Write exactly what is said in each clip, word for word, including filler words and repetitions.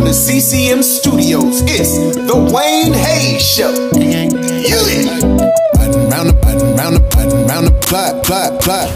from the C C M studios, it's the Wayne Hayes Show. You it. Button round the button round the button round the plot, plot, plot.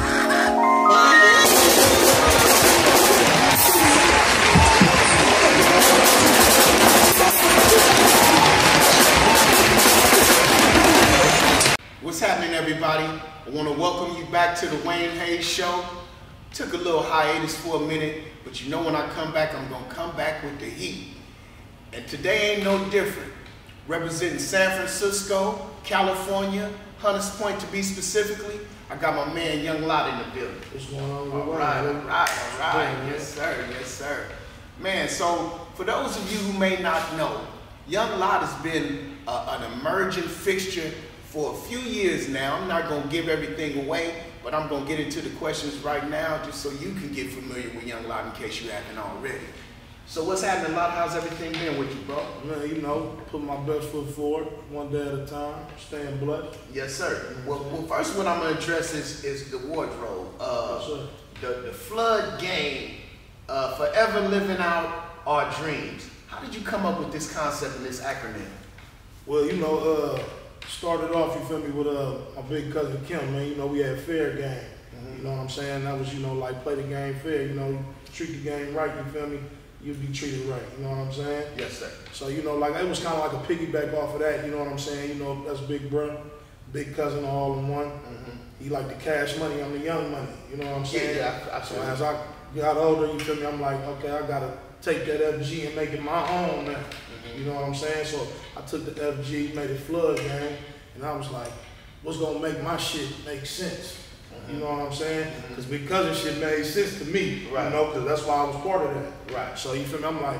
What's happening, everybody? I want to welcome you back to the Wayne Hayes Show. Took a little hiatus for a minute, but you know when I come back, I'm gonna come back with the heat. And today ain't no different. Representing San Francisco, California, Hunters Point to be specifically, I got my man Young LOTT in the building. What's going on? All right, all right, all right. Yes, sir, yes, sir. Man, so for those of you who may not know, Young LOTT has been uh, an emerging fixture for a few years now. I'm not gonna give everything away, but I'm gonna get into the questions right now just so you can get familiar with Young LOTT in case you haven't already. So what's happening, LOTT? How's everything been with you, bro? Man, you know, put my best foot forward, one day at a time, staying blessed. Yes, sir. Well, well first what I'm gonna address is, is the wardrobe. Uh, yes, sir. The, the FloodGame, uh, forever living out our dreams. How did you come up with this concept and this acronym? Well, you know, uh, started off, you feel me, with uh, my big cousin Kim, man. You know, we had fair game. Mm-hmm. You know what I'm saying? That was, you know, like play the game fair. You know, treat the game right, you feel me? You'd be treated right. You know what I'm saying? Yes, sir. So, you know, like it was kind of like a piggyback off of that. You know what I'm saying? You know, that's big brother, big cousin, all in one. Mm-hmm. He like the cash money, I'm the young money. You know what I'm saying? Yeah, yeah. So as I got older, you feel me? I'm like, okay, I gotta take that F G and make it my own now. You know what I'm saying? So I took the F G, made it FloodGame, and I was like, what's gonna make my shit make sense? Mm-hmm. You know what I'm saying? Because mm-hmm. because of shit made sense to me, right. You know, because that's why I was part of that. Right. So you feel me? I'm like,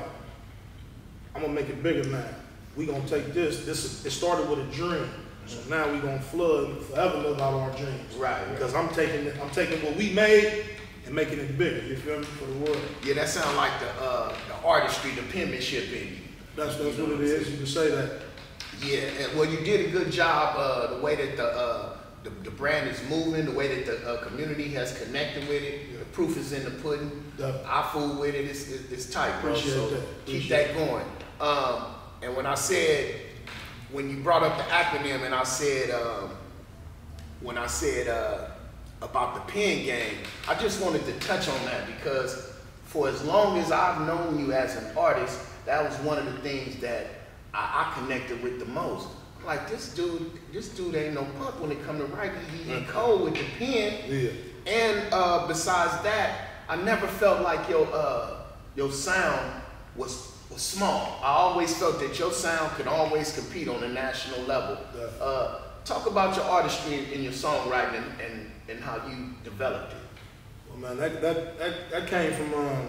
I'm gonna make it bigger now. We gonna take this. This it started with a dream, mm-hmm. so now we gonna flood forever live out our dreams. Right. Because I'm taking I'm taking what we made and making it bigger. You feel me? For the world. Yeah, that sounds like the uh, the artistry, the penmanship in you. That's, that's what it is, you can say that. Yeah, and well, you did a good job, uh, the way that the, uh, the the brand is moving, the way that the uh, community has connected with it. Yeah. The proof is in the pudding. Yeah. I fool with it, it's, it's, it's tight, bro. Appreciate so that. keep Appreciate that going. Um, and when I said, when you brought up the acronym and I said, um, when I said uh, about the pen game, I just wanted to touch on that because for as long as I've known you as an artist, that was one of the things that I, I connected with the most. I'm like, this dude, this dude ain't no punk when it come to writing. He, he cold with the pen. Yeah. And uh, besides that, I never felt like your uh, your sound was was small. I always felt that your sound could always compete on a national level. Yeah. Uh, talk about your artistry and your songwriting and, and, and how you developed it. Well, man, that that that, that came from. Um,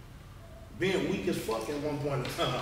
being weak as fuck at one point in time.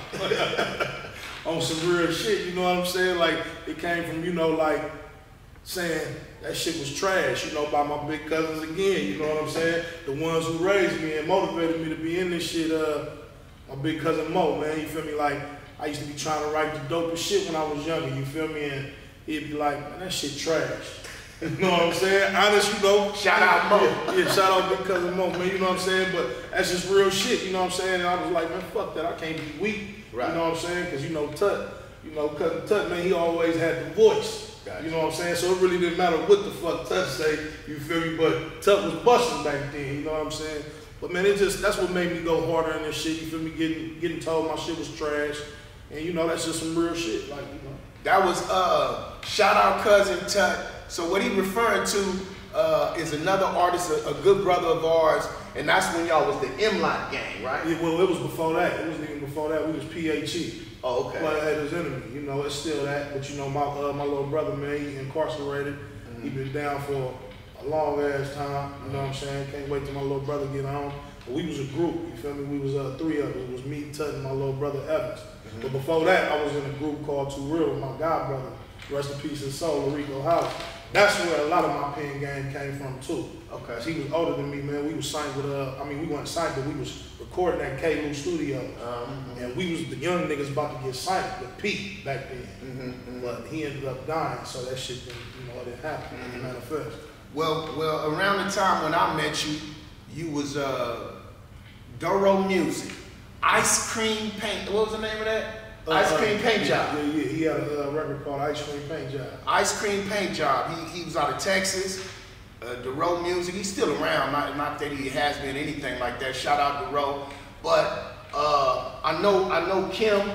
On some real shit, you know what I'm saying? Like, it came from, you know, like, saying that shit was trash, you know, by my big cousins again, you know what I'm saying? The ones who raised me and motivated me to be in this shit, uh, my big cousin Mo, man, you feel me? Like, I used to be trying to write the dopest shit when I was younger, you feel me? And he'd be like, man, that shit trash. You know what I'm saying? Honest, you know. Shout out Mo. Yeah, yeah, shout out big cousin Mo, man, you know what I'm saying? But that's just real shit, you know what I'm saying? And I was like, man, fuck that, I can't be weak. Right. You know what I'm saying? Because, you know, Tut, you know, cousin Tut, man, he always had the voice. Gotcha. You know what I'm saying? So it really didn't matter what the fuck Tut say, you feel me? But Tut was busting back then, you know what I'm saying? But man, it just, that's what made me go harder in this shit, you feel me? Getting, getting told my shit was trash. And, you know, that's just some real shit, like, you know. That was, uh, shout out cousin Tut. So what he referring to uh, is another artist, a, a good brother of ours, and that's when y'all was the M LOTT gang, right? Yeah, well, it was before that. It wasn't even before that. We was P H E. Oh, okay. Blood Haters Enemy. You know, it's still that. But you know, my uh, my little brother, man, he incarcerated. Mm-hmm. He been down for a long ass time. You know what I'm saying? Can't wait till my little brother get home. But we was a group. You feel me? We was uh, three of us. It was me, Tut, and my little brother Evans. Mm-hmm. But before that, I was in a group called Too Real with my god brother. Rest in peace, his soul, Rico House. That's where a lot of my pen game came from too. Okay. He was older than me, man. We was signed with uh, I mean, we weren't signed, but we was recording at K-Lou Studios, um, mm-hmm. and we was the young niggas about to get signed with Pete back then. Mm-hmm, mm-hmm. But he ended up dying, so that shit didn't, you know, it didn't happen. Mm-hmm. It manifest. Well, well, around the time when I met you, you was uh, Doro Music. Ice Cream Paint. What was the name of that? Uh, Ice Cream Paint yeah, Job. Yeah, yeah, he had a uh, record called Ice Cream Paint Job. Ice Cream Paint Job. He, he was out of Texas. Uh, DeRoe Music. He's still around. Not, not that he has been anything like that. Shout out DeRoe. But uh, I know I know Kim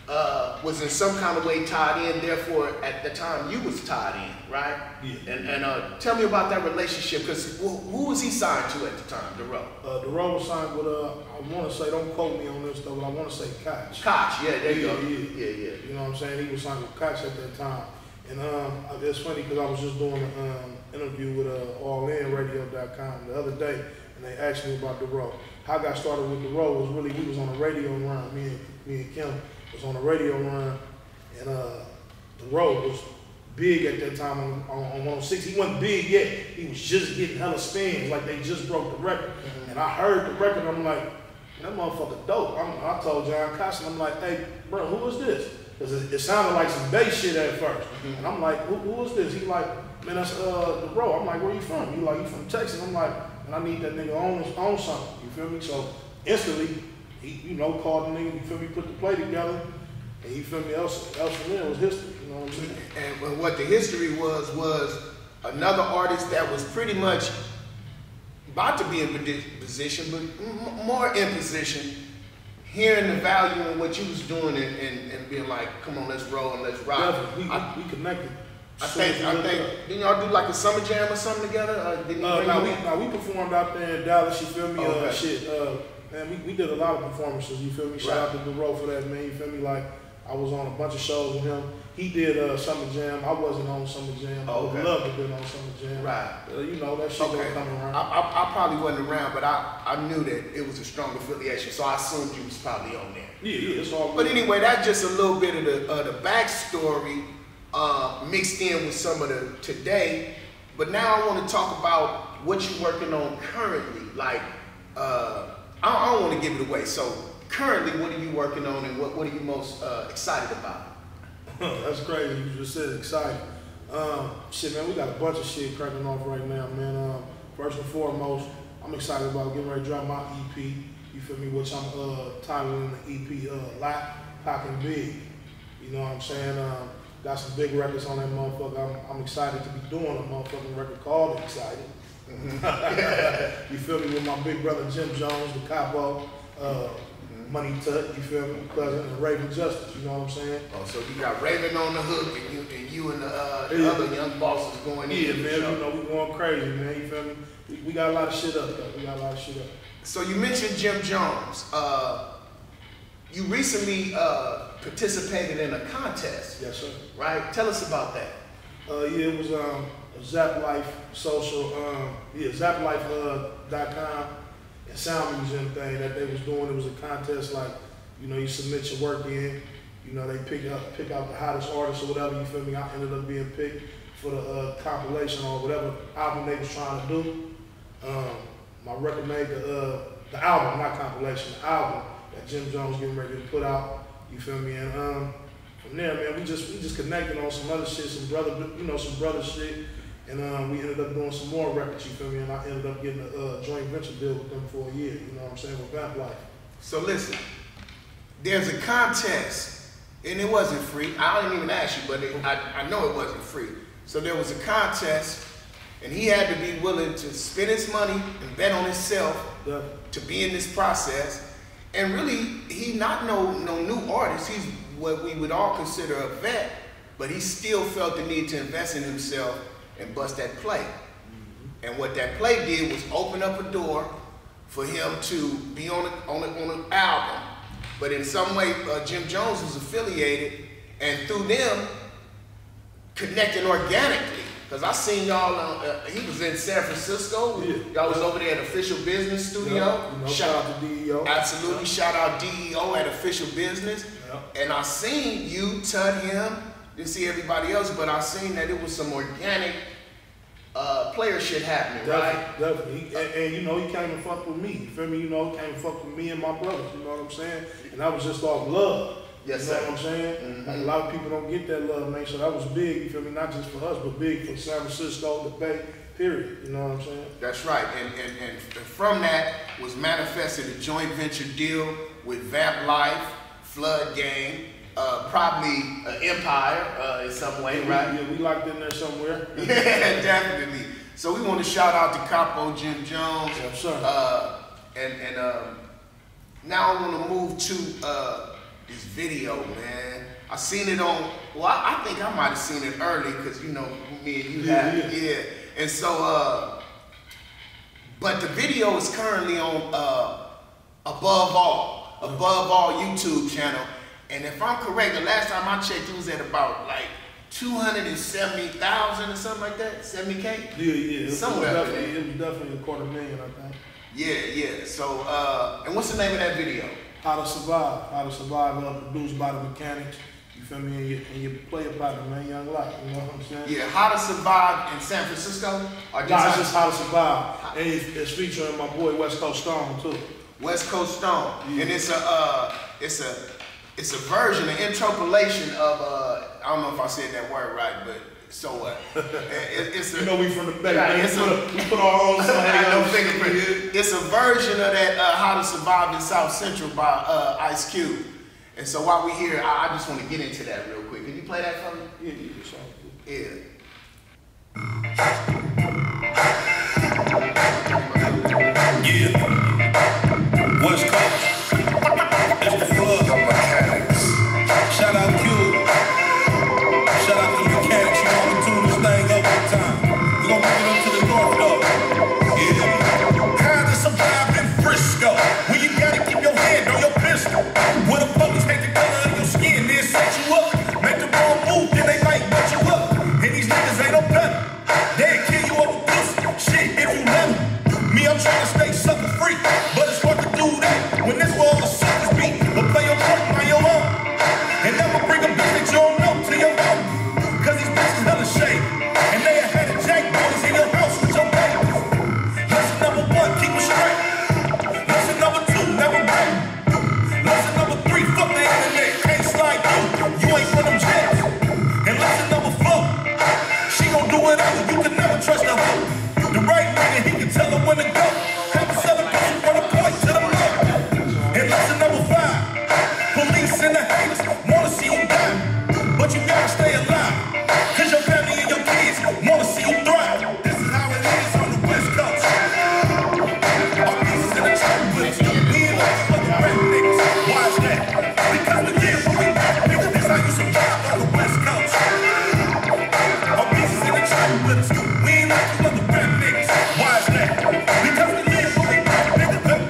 uh, was in some kind of way tied in. Therefore, at the time you was tied in, right? Yeah. And, and uh, tell me about that relationship. Because who, who was he signed to at the time? DeRoe. Uh, DeRoe was signed with uh, I want to say, don't quote me on this though, but I want to say Koch. Koch. Yeah, there you yeah, go. Yeah, yeah, yeah. You know what I'm saying? He was signed with Koch at that time. And um, it's funny because I was just doing an um, interview with uh, all in radio dot com the other day, and they asked me about DeRoe. How I got started with DeRoe was really, we was on a radio run. Me and, me and Kim was on a radio run, and uh, DeRoe was big at that time on, on, on one oh six. He wasn't big yet. He was just getting hella spins, like they just broke the record. Mm-hmm. And I heard the record, and I'm like, that motherfucker dope. I'm, I told John Costin, I'm like, hey, bro, who is this? Because it, it sounded like some bass shit at first. Mm-hmm. And I'm like, who, who is this? He like, man, that's uh, DeRoe. I'm like, where you from? He like, you from Texas? I'm like, and I need that nigga on, on something. You feel me? So instantly, he, you know, called the nigga, you feel me, put the play together. And you feel me, else, else from there was history. You know what I'm saying? And what the history was, was another artist that was pretty much about to be in position, but more in position, hearing the value in what you was doing and, and, and being like, come on, let's roll and let's rock. Definitely. We, I, we connected. I think, I think, didn't y'all do like a summer jam or something together? Uh, didn't uh, now, we, now we performed out there in Dallas, you feel me? Oh, okay. Uh, shit, uh, man, we, we did a lot of performances, you feel me? Shout right. out to DeRoe for that, man, you feel me? Like, I was on a bunch of shows with him. He did uh, Summer Jam. I wasn't on Summer Jam. Oh, okay. I would love to have been on Summer Jam. Right. Uh, you know, that shit okay. don't come around. I, I, I probably wasn't around, but I, I knew that it was a strong affiliation, so I assumed you was probably on there. Yeah, yeah, it's all good. But anyway, that's just a little bit of the, uh, the backstory uh, mixed in with some of the today. But now I want to talk about what you're working on currently. Like, uh, I, I don't want to give it away. So currently, what are you working on and what, what are you most uh, excited about? That's crazy. You just said exciting. Um, shit, man, we got a bunch of shit cracking off right now, man. Um, first and foremost, I'm excited about getting ready to drop my E P. You feel me? Which I'm uh, titling the E P uh, LOTT PAC and Big. You know what I'm saying? Um, got some big records on that motherfucker. I'm, I'm excited to be doing a motherfucking record called Excited. Mm-hmm. You feel me? With my big brother Jim Jones, the capo. Uh, Money Tut, you feel me? Cousin and Raven Justice, you know what I'm saying? Oh, so you got Raven on the hook and you and you and the, uh, the yeah. other young bosses going yeah, in. Yeah, man, you know, we going crazy, man, you feel me? We, we got a lot of shit up though. We got a lot of shit up. So you mentioned Jim Jones. Uh, you recently uh, participated in a contest. Yes, sir. Right? Tell us about that. Uh, yeah, it was um, a Zap Life social, um, yeah, zap life dot com. And sound museum thing that they was doing. It was a contest like, you know, you submit your work in, you know, they pick up, pick out the hottest artist or whatever, you feel me? I ended up being picked for the uh, compilation or whatever album they was trying to do. Um, my record made the, uh, the album, not compilation, the album that Jim Jones getting ready to put out, you feel me? And um, from there, man, we just, we just connected on some other shit, some brother, you know, some brother shit. And um, we ended up doing some more records, you feel me? And I ended up getting a uh, joint venture deal with them for a year, you know what I'm saying, with Vamp Life. So listen, there's a contest, and it wasn't free. I didn't even ask you, but it, I, I know it wasn't free. So there was a contest, and he had to be willing to spend his money and bet on himself Yeah. to be in this process. And really, he not no, no new artist. He's what we would all consider a vet, but he still felt the need to invest in himself and bust that play. Mm-hmm. And what that play did was open up a door for him to be on a, on, a, on an album. But in some way, uh, Jim Jones was affiliated, and through them, connecting organically. Because I seen y'all, uh, he was in San Francisco. Yeah. Y'all was over there at Official Business Studio. Yeah. You know, shout out to D E O. Absolutely, Yeah. shout out D E O at Official Business. Yeah. And I seen you, Tut, him, didn't see everybody else, but I seen that it was some organic uh, player shit happening, Definitely, right? definitely. He, and, and you know, he came and fucked with me. You feel me? You know, he came and fucked with me and my brothers. You know what I'm saying? And that was just off love. Yes, you know sir. what I'm saying? Mm-hmm. Like, a lot of people don't get that love, man. So that was big. You feel me? Not just for us, but big for San Francisco, the Bay. Period. You know what I'm saying? That's right. And, and, and from that was manifested a joint venture deal with Vamp Life, FloodGame, uh, probably uh, Empire uh, in some way, yeah, right? We, yeah, we locked in there somewhere. Yeah, definitely. So we want to shout out to Capo Jim Jones. Yes, sir. Uh, and and um, now I want to move to uh, this video, man. I seen it on, well, I, I think I might have seen it early because, you know, me and you yeah, have, yeah. yeah. And so, uh, but the video is currently on uh, Above All, Above All YouTube channel. And if I'm correct, the last time I checked, it was at about like two hundred seventy thousand or something like that, seventy K? Yeah, yeah. It Somewhere. was definitely, it was definitely a quarter million, I think. Yeah, yeah. So, uh, and what's the name of that video? How to Survive. How to Survive, uh, produced by the Mechanics. You feel me? And you, and you play about it, man, Young Life. You know what I'm saying? Yeah, How to Survive in San Francisco? Or just nah, it's just How to Survive. And it's, it's featuring my boy West Coast Stone, too. West Coast Stone. Yeah. And it's a, uh, it's a, it's a version, an interpolation of, uh, I don't know if I said that word right, but so what? Uh, it, it's a, you know we from the Bay, yeah, man. it's We a, put, a, we put our own no fingerprint. It's a version of that uh, How to Survive in South Central by uh, Ice Cube. And so while we're here, I, I just want to get into that real quick. Can you play that for me? Yeah, yeah, sure. Yeah. Yeah. West Coast. It's the flood. The Mechanics. Shout out Q. Shout out to the Mechanics. You know we tune this thing up one time. We gonna bring it up to the north though. Yeah. How to survive in Frisco? When you gotta keep your hand on your pistol. When the police hate the color of your skin, they set you up. Make the wrong move, then they might butt you up. And these niggas ain't no better. They'll kill you over pussy. Shit, if you let them. Me, I'm trying to stay sucker free. But it's hard to do that when this world of suckers beat. But play your part by your own. And never bring a bitch that you don't know to your own. Cause these bitches hella shade. And they had a jack boys in your house with your babies. Lesson number one, keep it straight. Lesson number two, never break. Lesson number three, fuck the internet. Can't slide through. You ain't from them jails. And lesson number four, she gon' do whatever. You can never trust her. The right nigga, he can tell her when to go. Have a celebration from the point to the mouth. And lesson number five, police and the haters wanna see you die. But you gotta stay alive. Cause your family and your kids wanna see you thrive. This is how it is on the West Coast. Our pieces in the church with us. We ain't like fucking rap niggas. Why is that? Because we live where we rap niggas. This how you survive on the West Coast. Our pieces in the church with us. We ain't like you other rap niggas. Why is that? Because we live where we rap niggas.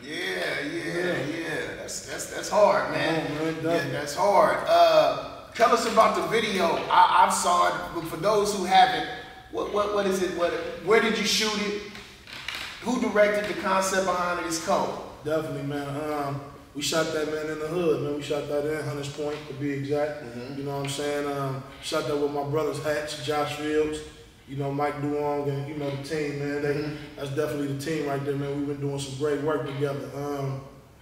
Yeah, yeah, yeah. That's that's that's hard, man. Oh, man, yeah, that's hard. Uh, tell us about the video. I, I saw it, but for those who haven't, what what what is it? What where did you shoot it? Who directed the concept behind it? It's cold. Definitely, man. Um, we shot that, man, in the hood, man. We shot that in Hunters Point, to be exact. Mm-hmm. You know what I'm saying? Um, shot that with my brothers Hatch, Josh Fields, you know, Mike Duong, and, you know, the team, man. They, Mm-hmm. That's definitely the team right there, man. We've been doing some great work together. Um,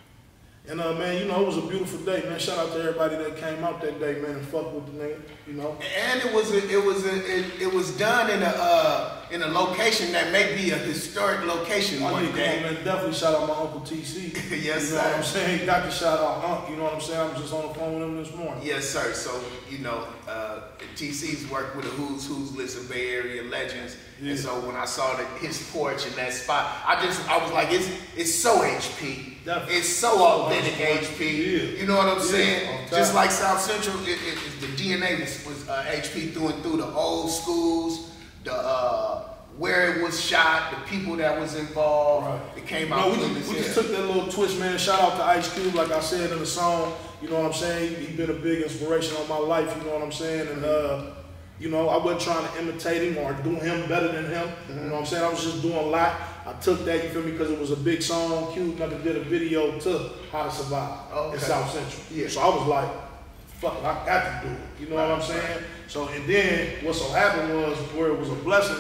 and, uh, man, you know, it was a beautiful day, man. Shout out to everybody that came out that day, man, and fuck with the nigga, you know. And it was a, it was a, it, it was done in a uh, in a location that may be a historic location Oh, one yeah, come day. on, man. Definitely shout out my Uncle T C. Yes, You know sir. what I'm saying? Got to shout out Unc, you know what I'm saying? I was just on the phone with him this morning. Yes, sir. So, you know, uh, T C's worked with a who's who's list of Bay Area legends. Yeah. And so when I saw the, his porch in that spot, I just, I was like, it's it's so H P. Definitely. It's so authentic H P. Yeah. You know what I'm Yeah, saying? on top. Just like South Central, it, it, it, the D N A was, was uh, H P through and through. The old schools, the uh, where it was shot, the people that was involved. Right. It came No, out we, clean just, as we just hell. took that little twist, man. Shout out to Ice Cube, like I said in the song. You know what I'm saying? He, he been a big inspiration on my life. You know what I'm saying? And uh, you know, I wasn't trying to imitate him or do him better than him. Mm-hmm. You know what I'm saying? I was just doing a lot. I took that, you feel me, because it was a big song. Cube never did a video to How to Survive Okay. in South Central. Yeah. So I was like, fuck it, I got to do it. You know what I'm saying? So, and then what so happened was where it was a blessing.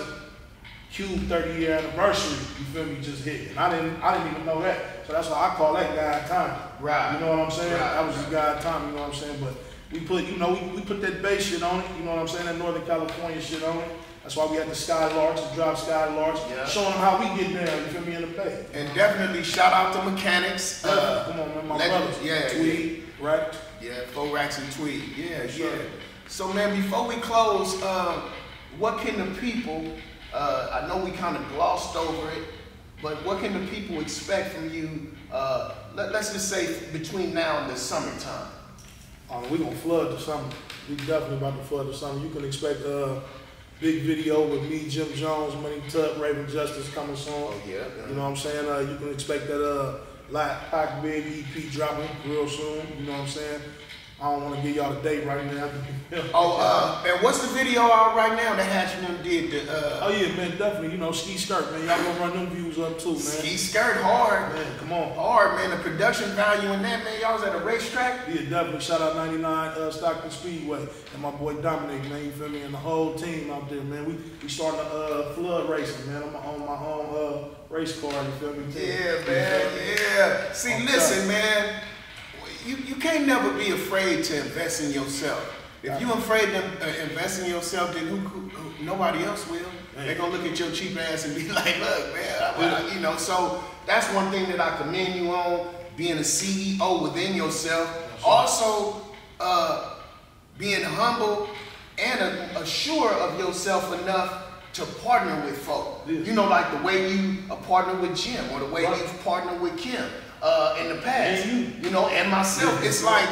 Cube thirty year anniversary, you feel me, just hit. And I didn't I didn't even know that. So that's why I call that guy time. Right. You know what I'm saying? Right. That was just guy time, you know what I'm saying? But we put, you know, we, we put that bass shit on it, you know what I'm saying? That Northern California shit on it. That's why we had the Skylarks, the drop Skylarks, yeah. showing them how we get down, you feel me, in the pay. And definitely shout out to mechanics. Uh, Come on, man, my legends, brothers. yeah, Tweed, yeah. right? Yeah, four racks and Tweed. Yeah, Sure. yeah. So man, before we close, uh, what can the people, uh, I know we kind of glossed over it, but what can the people expect from you, uh, let, let's just say between now and the summertime? Uh, we're gonna flood the summer. We definitely about to flood the summer. You can expect a uh, big video with me, Jim Jones, Money Tuck, Raven Justice coming soon. Oh yeah. yeah. You know what I'm saying? Uh, you can expect that uh, LOTT PAC big E P dropping real soon. You know what I'm saying? I don't want to give y'all the date right now. Oh, uh, and what's the video out right now that Hatch and them did? The, uh, oh yeah, man, definitely. You know, Ski Skirt, man. Y'all gonna run them views up too, man. Ski Skirt hard. Man, come on. Hard, man. The production value in that, man. Y'all was at a racetrack? Yeah, definitely. Shout out ninety-nine uh, Stockton Speedway and my boy Dominic, man. You feel me? And the whole team out there, man. We we starting to uh, flood racing, man. I'm on my own uh, race car. You feel me? Too. Yeah, man. Yeah. See, I'm listen, man. You, you can't never be afraid to invest in yourself. If you're afraid to uh, invest in yourself, then who, who, who, nobody else will. Man. They're gonna look at your cheap ass and be like, look, man, I, I, you know, so that's one thing that I commend you on, being a C E O within yourself. Right. Also, uh, being humble and a, assured of yourself enough to partner with folk. Yeah. You know, like the way you a partner with Jim or the way right. you've partnered with Kim. Uh, in the past, you. you know, and myself, it's like,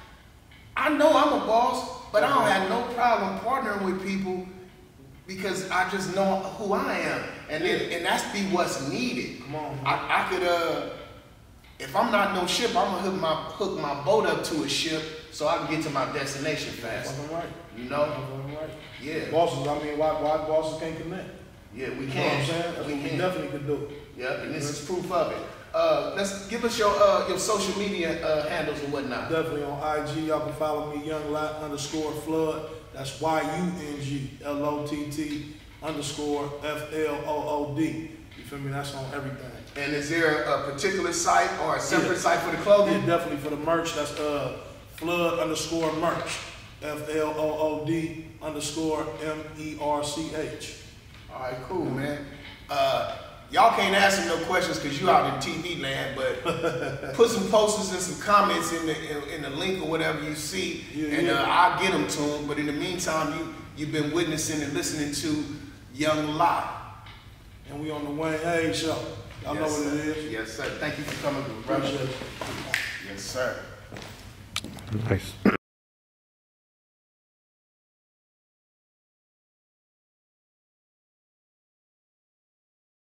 I know I'm a boss, but I don't have no problem partnering with people because I just know who I am, and it, and that's be what's needed. Come on, I, I could, uh, if I'm not no ship, I'm gonna hook my hook my boat up to a ship so I can get to my destination fast. That's right. You know, right. Yeah. Bosses, I mean, why why bosses can't connect? Yeah, we you can. Know what I'm saying? That's we what can. we definitely could do. Yeah, and this is proof of it. Uh, let's give us your uh, your social media uh, handles and whatnot. Definitely on I G, y'all can follow me, Young Lot underscore Flood. That's Y U N G L O T T underscore F L O O D. You feel me? That's on everything. And is there a particular site or a separate yeah. site for the clothing? Yeah, definitely for the merch. That's uh, Flood underscore merch. F L O O D underscore M E R C H. All right, cool, man. Uh, Y'all can't ask him no questions because you out in T V land, but put some posters and some comments in the in, in the link or whatever you see, yeah, and yeah. Uh, I'll get them to him. But in the meantime, you you've been witnessing and listening to Young Lot, and we on the Wayne Hayes show. Y'all yes, know what sir. it is. Yes, sir. Thank you for coming, brother. Yes, sir. Nice.